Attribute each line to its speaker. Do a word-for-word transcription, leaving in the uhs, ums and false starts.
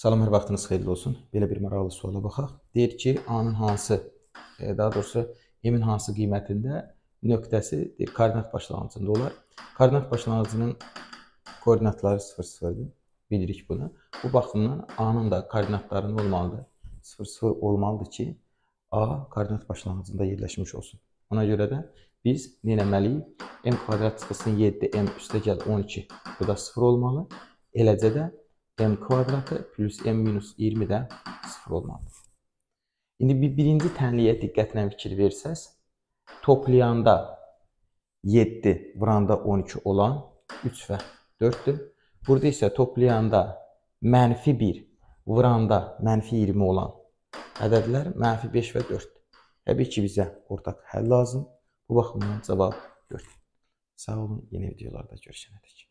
Speaker 1: Salam, hər vaxtınız xeyirli olsun. Belə bir maraqlı suala baxaq. Deyir ki, A-nın hansı, e, daha doğrusu M-in hansı qiymətində nöqtəsi deyir, koordinat başlanğıcında olar. Koordinat başlanğıcının koordinatları sıfır sıfırdır. Bilirik bunu. Bu baxımdan A-nın da koordinatları nə olmalıdır? sıfır sıfır olmalıdır ki, A koordinat başlanğıcında yerləşmiş olsun. Ona görə də biz nə etməliyik? M kvadrat çıxılsın yeddi, M üstəgəl on iki. Bu da sıfır olmalı. Eləcə də M kvadratı plus M minus iyirmi də sıfır olmalıdır. İndi bir birinci tənliyə diqqətlə fikir versəz, toplayanda yeddi, vuranda on iki olan üç və dörddür. Burada isə toplayanda mənfi bir, vuranda mənfi iyirmi olan ədədlər mənfi beş və dörddür. Təbii ki, bizə ortaq həll lazım. Bu baxımdan cavab dörd. Sağ olun, yeni videolarda görüşənədək.